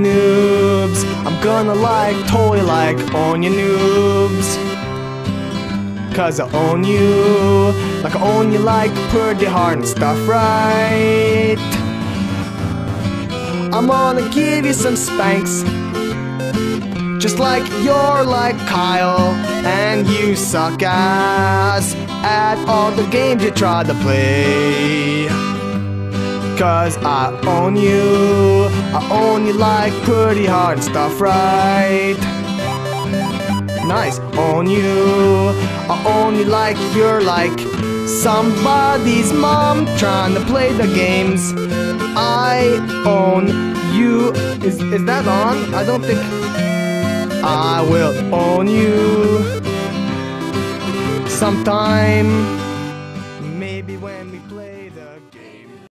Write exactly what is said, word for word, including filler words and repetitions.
noobs. I'm gonna like, totally like, own you noobs. Cause I own you, like I own you like pretty hard and stuff, right? I'm gonna give you some spanks, just like you're like Kyle, and you suck ass at all the games you try to play. Cause I own you, I own you like pretty hard and stuff, right? Nice, own you, I own you like you're like somebody's mom trying to play the games. I own you. Is, is that on? I don't think. I will own you sometime.